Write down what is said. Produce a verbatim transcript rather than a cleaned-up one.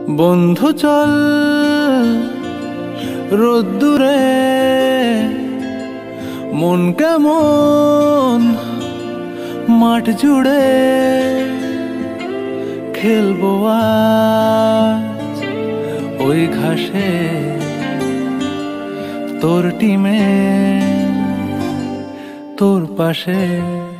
বন্ধু চল রোদ্দুরে, মন কেমন মাঠ জুড়ে, খেলবো আজ ওই ঘাসে তোর টিমে তোর পাশে।